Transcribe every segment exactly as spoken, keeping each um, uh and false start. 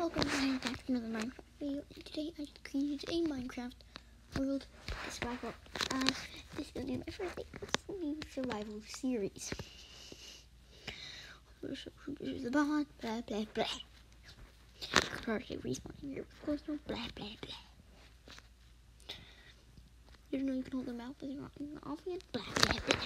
Welcome back to another Minecraft video. And today I just created a Minecraft world survival. Uh, this is going to be my first new survival series. This is the bot, blah blah blah. Currently respawning here, of course, no blah blah blah. Didn't know you can hold them out, but they're not even off yet, blah blah blah.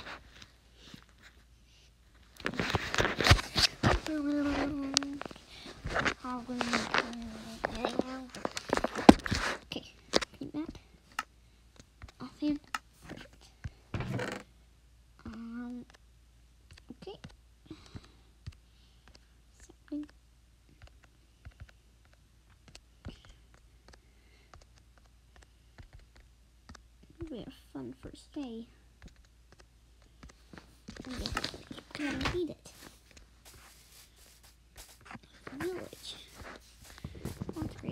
Okay, clean that. Offhand. Perfect. Um, okay. Something. It'll be a fun first day. Oh, yeah. You gotta need it. Village. That's great.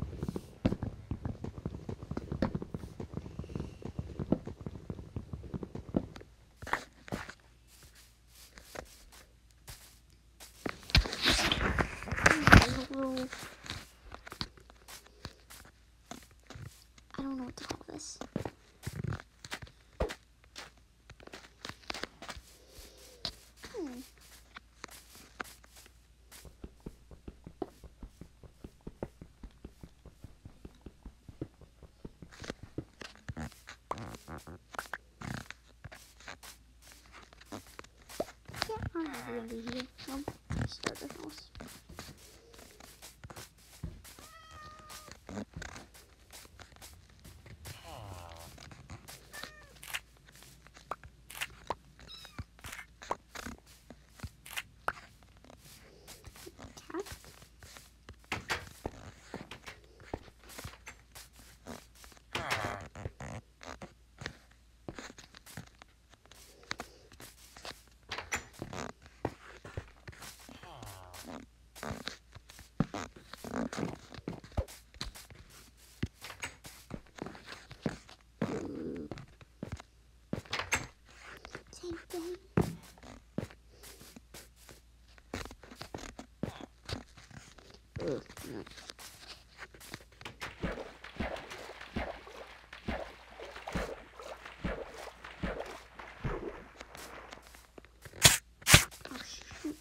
I don't know what to call this. Hmm. Yeah, I'm not gonna be here. Um, start the house. Ugh, no. Oh, shoot.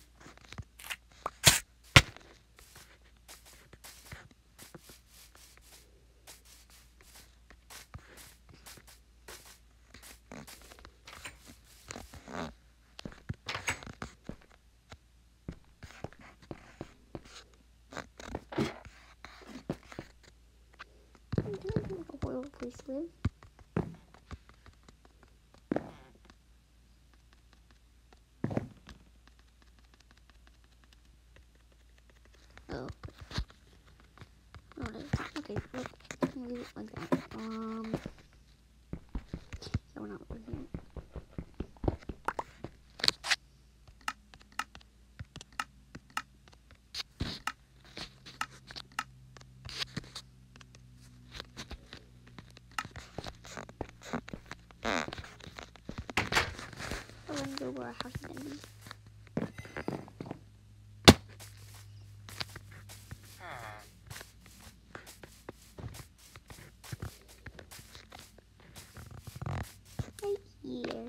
A horrible place to live. Oh. Oh, okay, look. I'm gonna leave it like that. Um. So we're not living here. I want to go where our house is gonna be. Right here.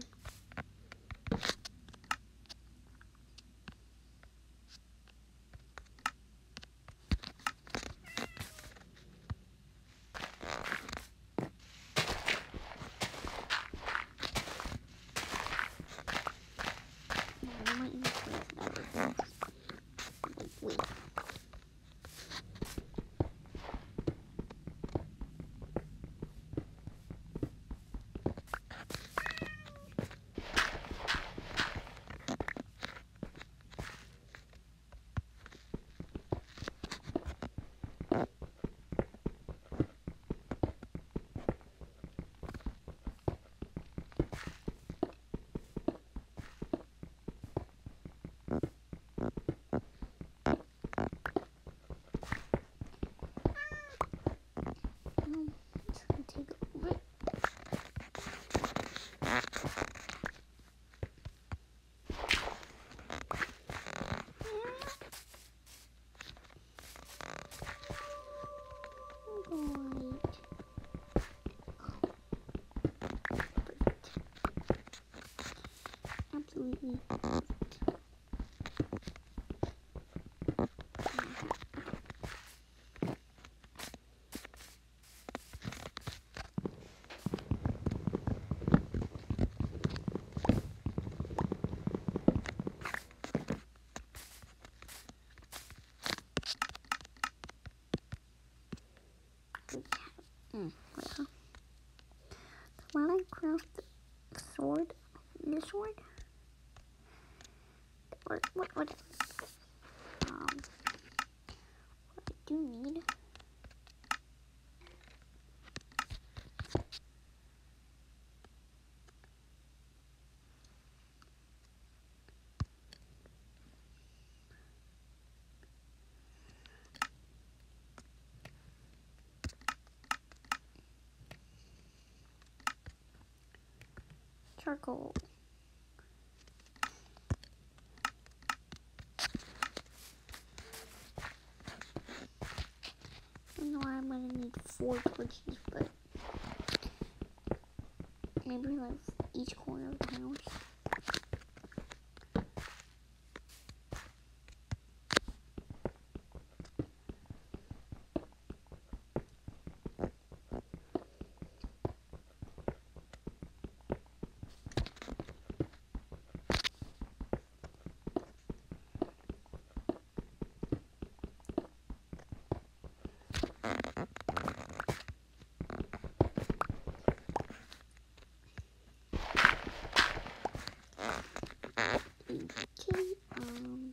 Mm, whatever. So while I craft the sword, the sword, or what, what, um, what I do need. Charcoal. I know I'm gonna need four torches, but maybe like each corner of the house. Okay, um,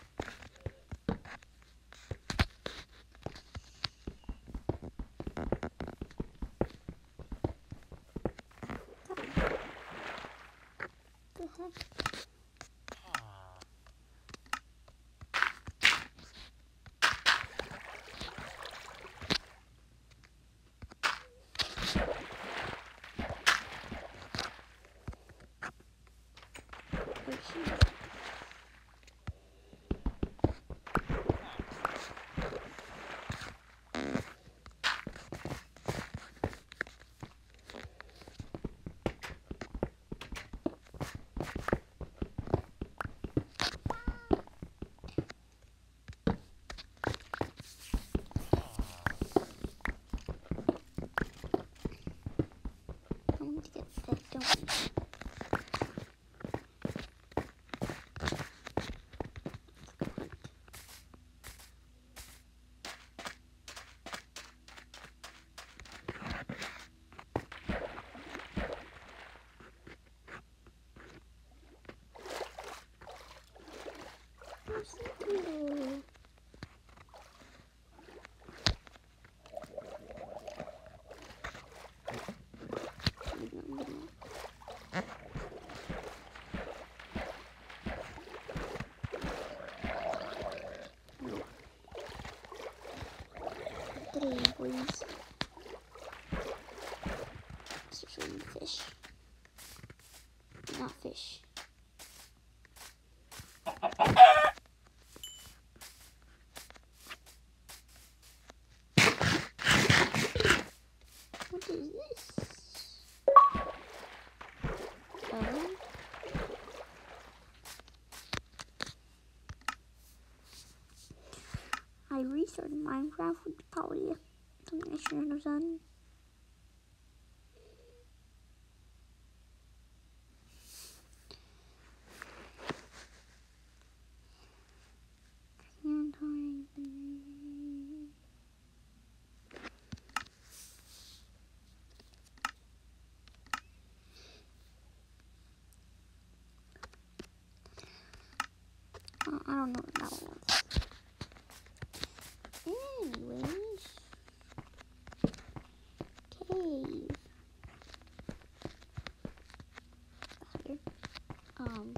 the heck? Where's she? I want to get that done. Cool. Three, please. Especially fish. Not fish. What is this? Oh. I restarted Minecraft, which is probably something I shouldn't have done. And I... Uh, I don't know what that one was. Anyways. Cave. That's weird. Um.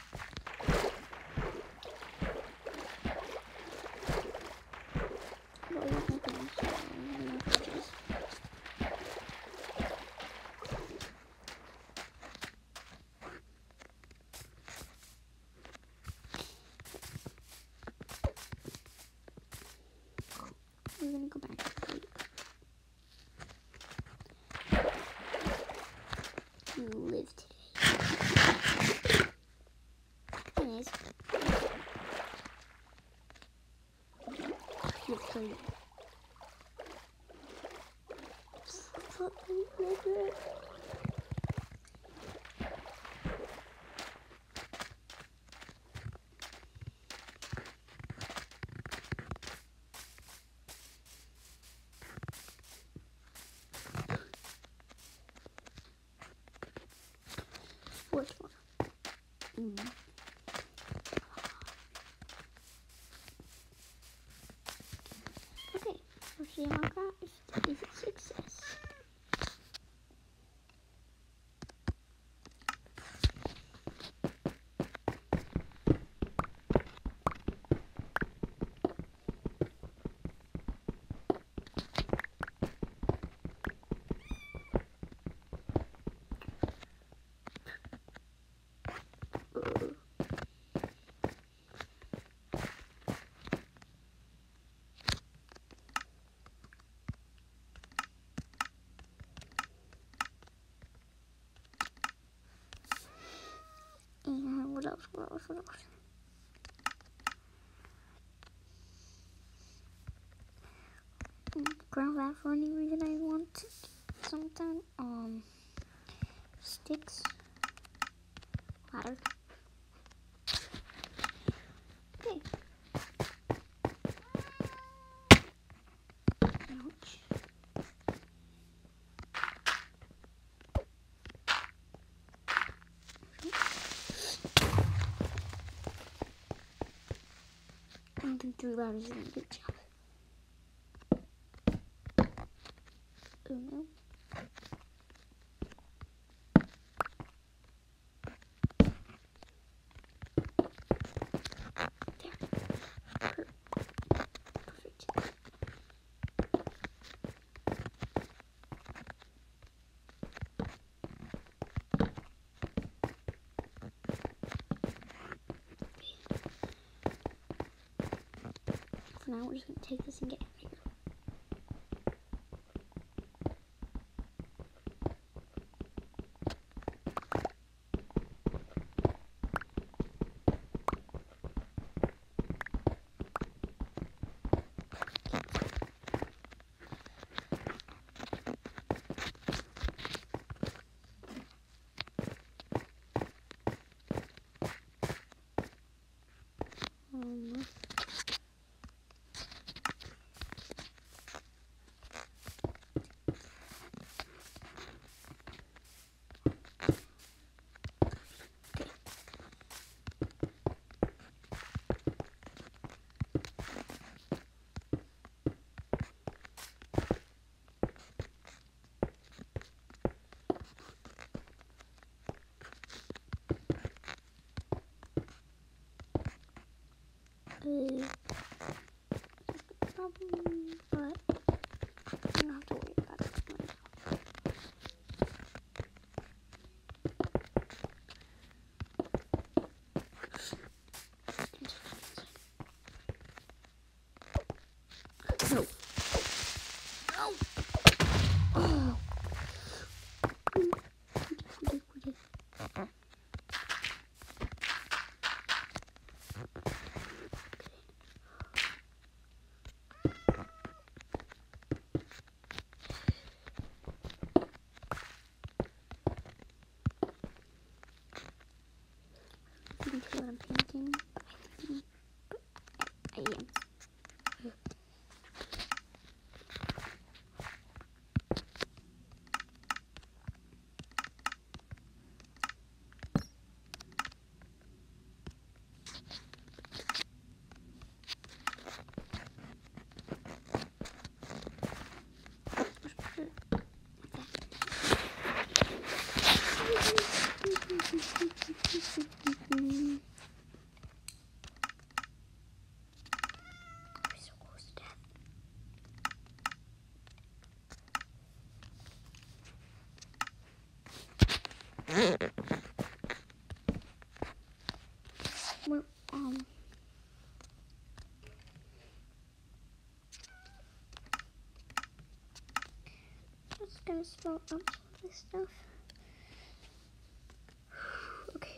Well, I don't think so. I don't know if it is. We're gonna go back to sleep. You live today. Anyways. You played. Which one? Mm. Okay, so see my craft is a success. And what else? What else? What else? Ground that for any reason I want something. Um, sticks, ladder. Okay. Ouch. I don't think three ladders is gonna do a good job. Oh no. There. Per perfect. For now, we're just gonna take this and get out of here. Um, Uh, problem, but I don't have to worry about it. No. No. Oh. You can see what I'm painting. I am. We're, um, just gonna spell up some of this stuff. Okay.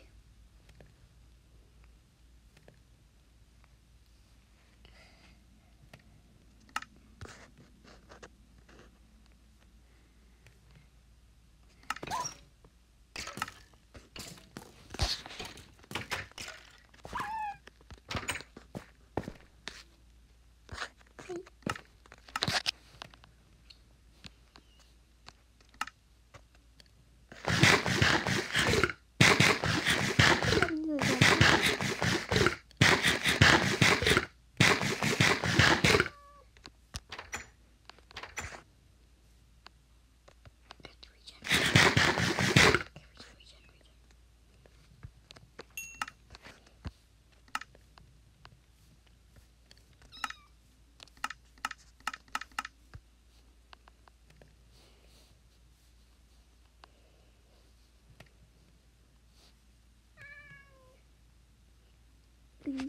slime.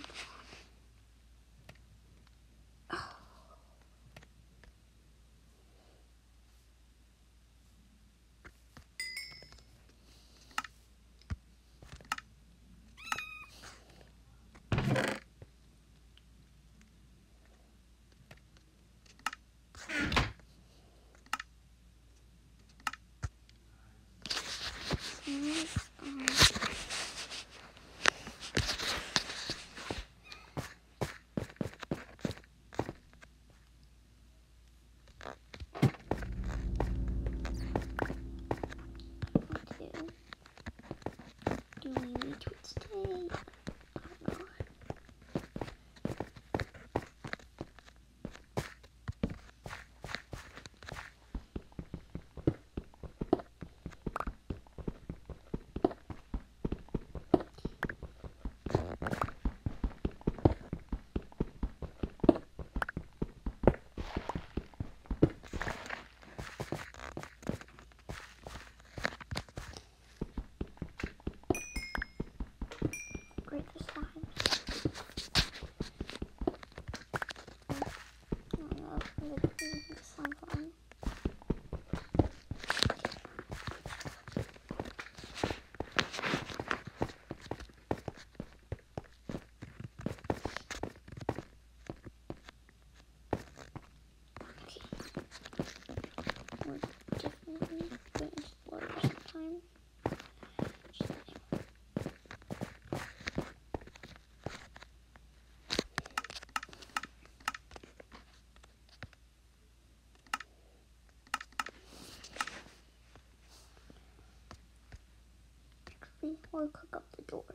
Or cook up the doors.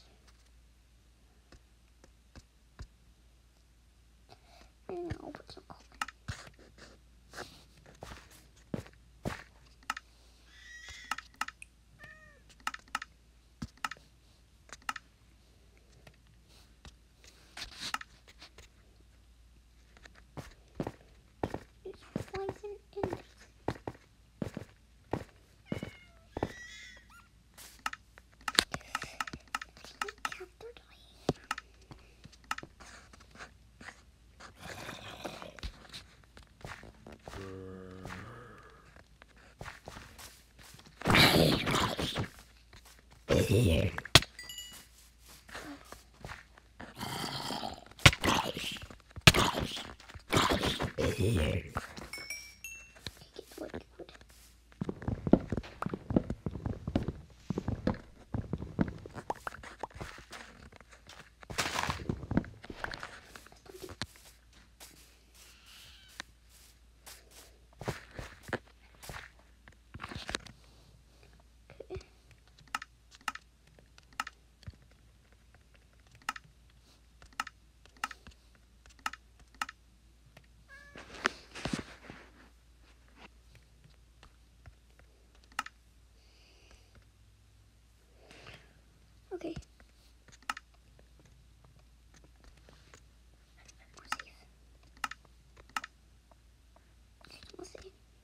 And now I'll put some color. There's flags in it. Here. Here. Okay. We'll see.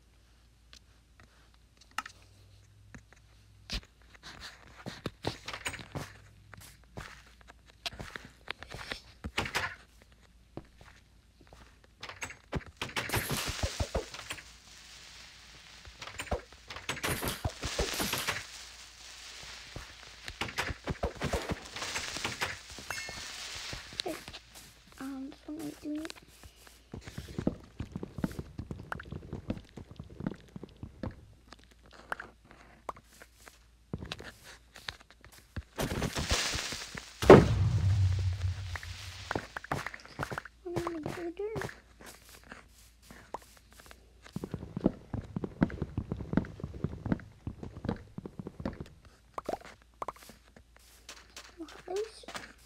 Um, so I'm doing it. I'm gonna make the door. Loose.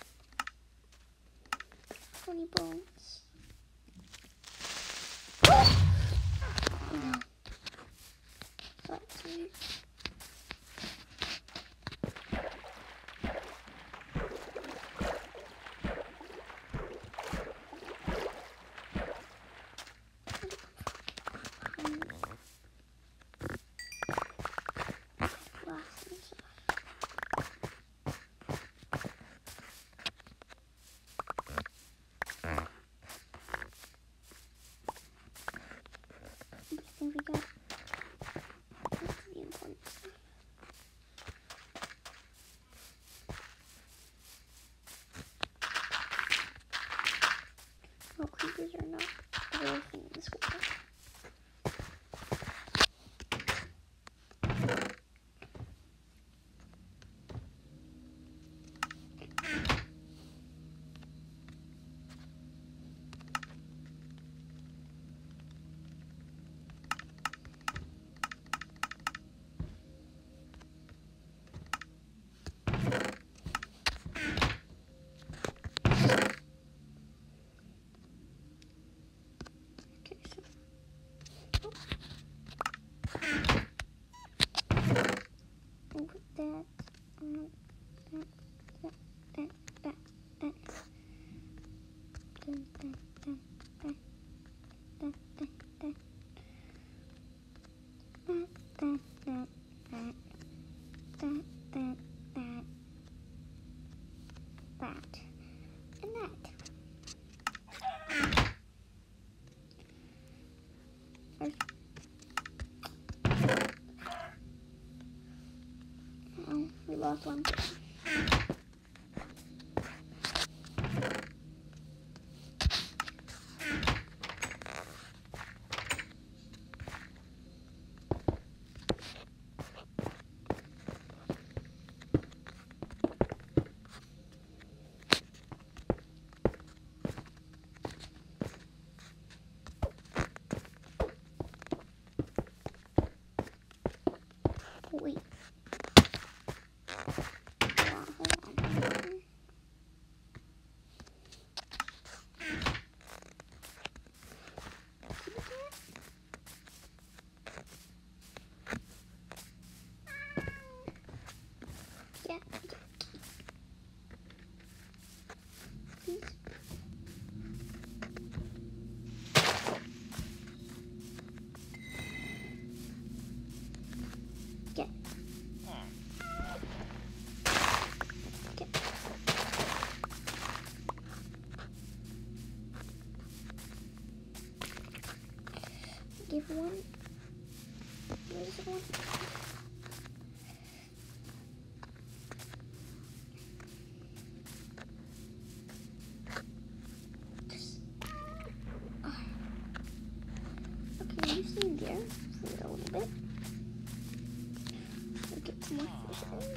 Funny bones. No. That's weird. last one. Wait. Yeah. Please. Get. Get. Give one. Where's the one? Okay, you stay there for a little bit. We'll get some more fishes.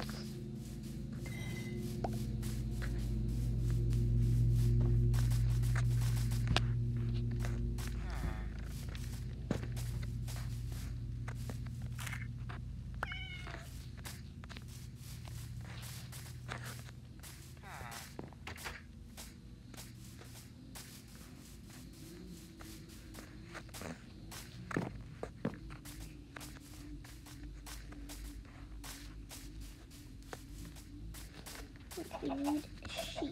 We need sheep.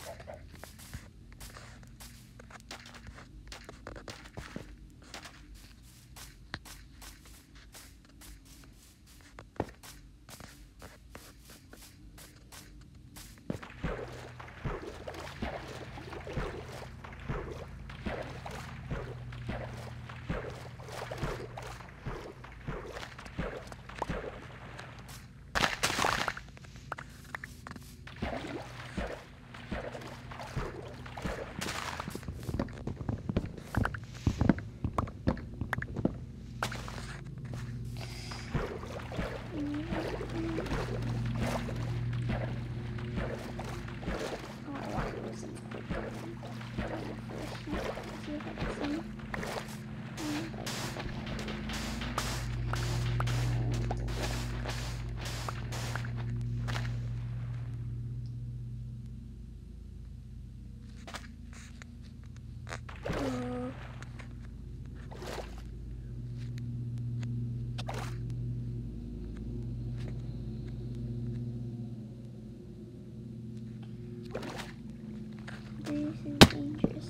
This is dangerous.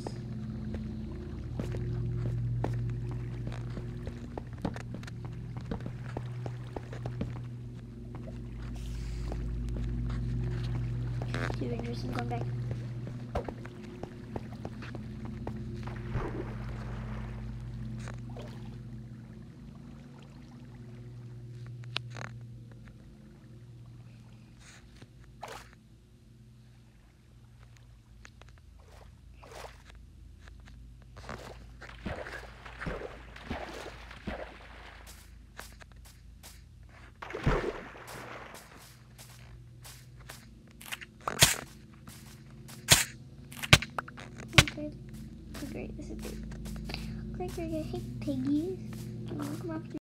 Too dangerous, I'm going back. Great. Oh, great, this is great. Great, great, great. Hey, piggies. I'm gonna come after you.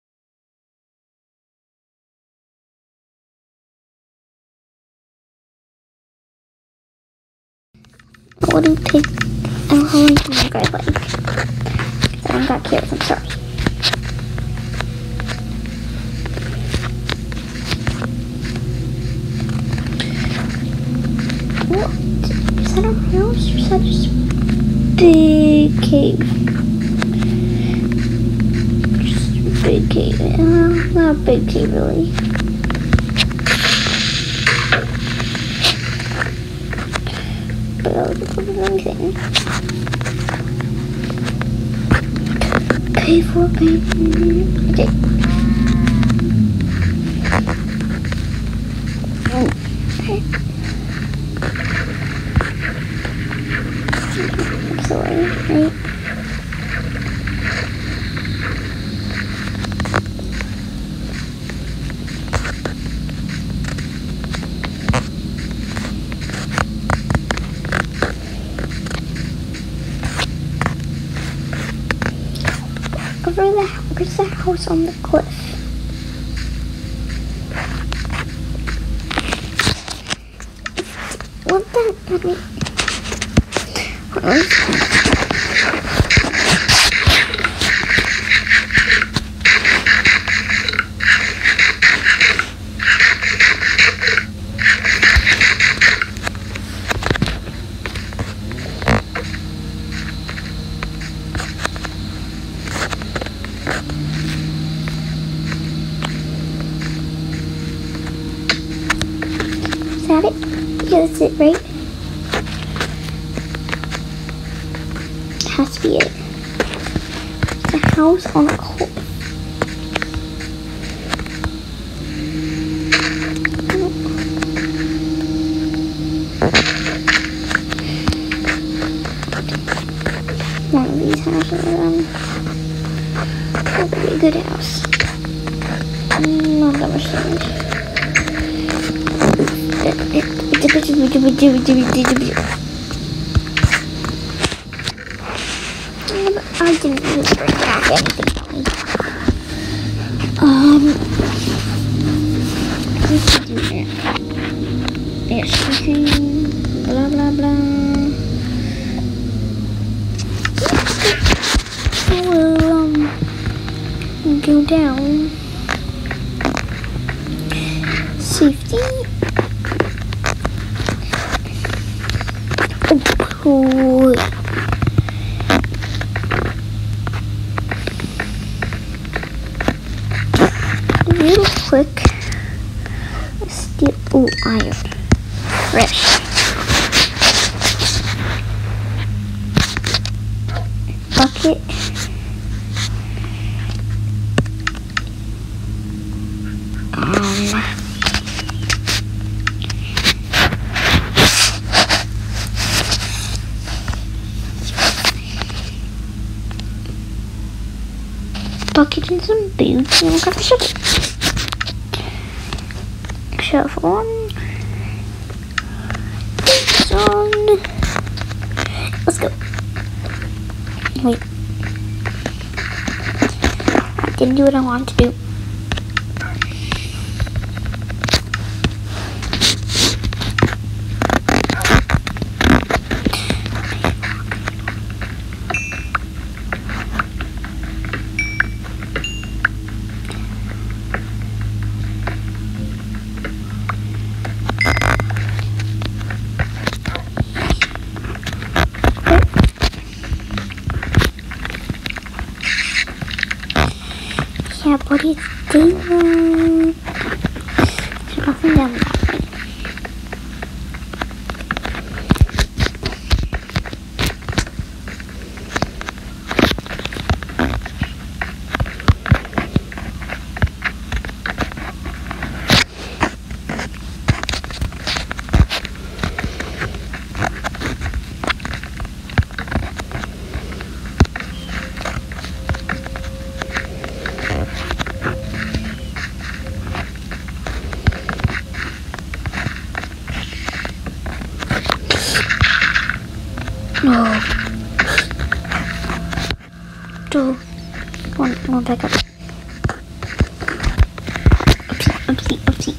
What do pig? Oh, how many do you guys like? I don't got kids, I'm sorry. What? Is that a house or is that just a big cave? Just a big cave. Uh, not a big cave, really. But I was looking for anything. Pay for it, okay. right? Over the, where's the house on the cliff? What the, let me, is that it? Yeah, that's it, right? Has to be it. It's a house on a cliff. One of these houses, um, that would be a good house. Not that much damage. I didn't really bring back anything. Um, let's do that. Yes, okay. Blah blah blah. I will um go down. Safety. Oh, real quick, steal, oh, iron, fresh, bucket, um, bucket and some boots, and we'll grab the shovel. Shovel on. Boots on. Let's go. Wait. I didn't do what I wanted to do. Yeah, but it's daylight. There's nothing down that way. No. Two. One. One back up. Oopsie, oopsie, oopsie.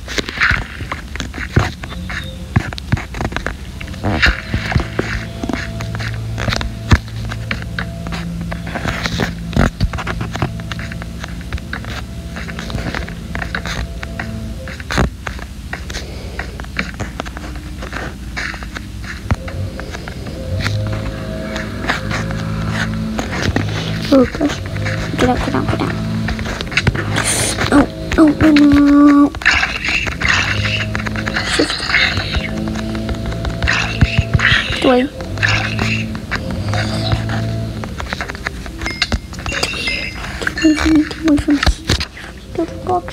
Oh gosh. Get out, get out, get out. Oh, oh, oh no. Shift. Get away. Get away from me, get away from me. Building blocks.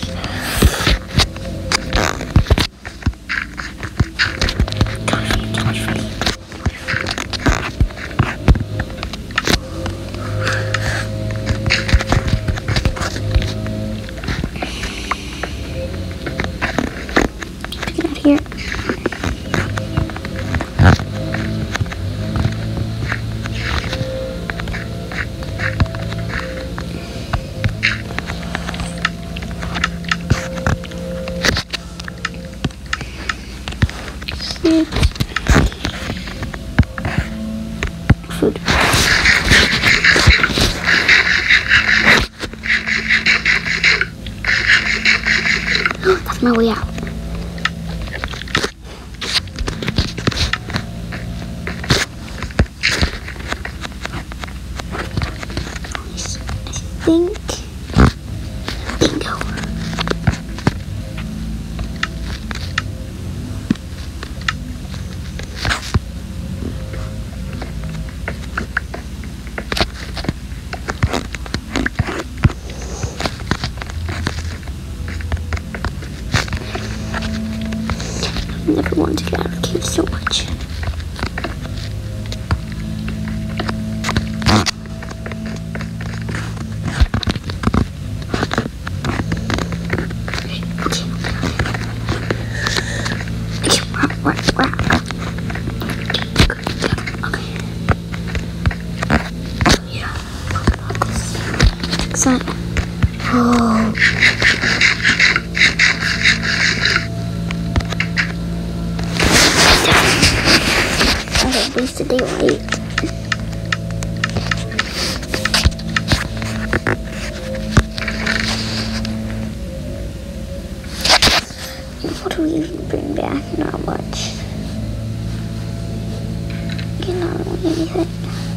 my way out. I think. Bingo. I never wanted to get out of the cave so much. Oh. I wasted daylight. What do we even bring back? Not much. Okay, not really anything.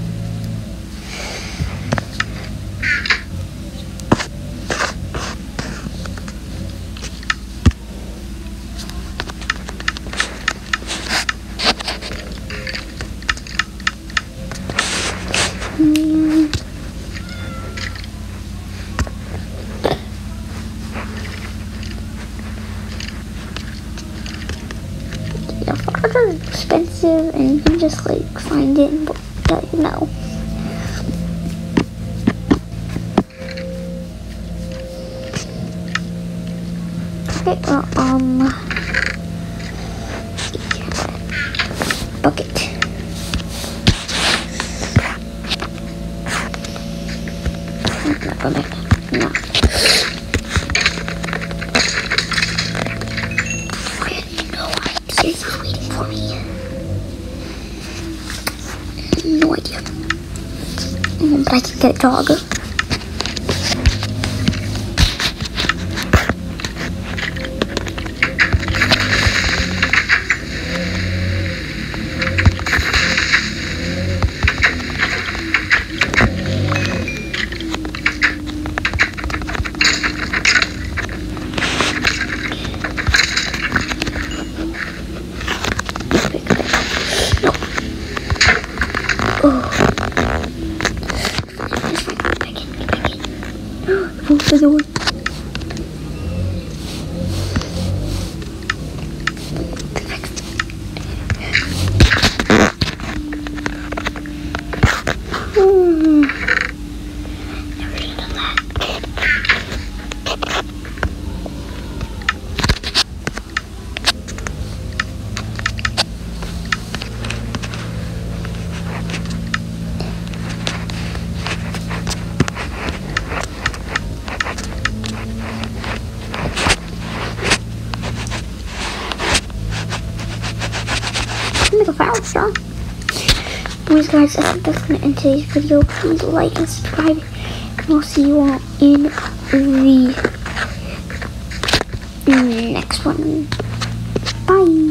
Yeah, fires are expensive, and you can just like find it and let you know. Okay, well, um, bucket. Go back. No. I had no idea you were waiting for me. No idea. Mm, but I can get a dog. Open the door. Hmm. Never should have done that. Make a fire star. Anyways, guys, I think that's gonna end today's video. Please like and subscribe, and we'll see you all in the next one. Bye.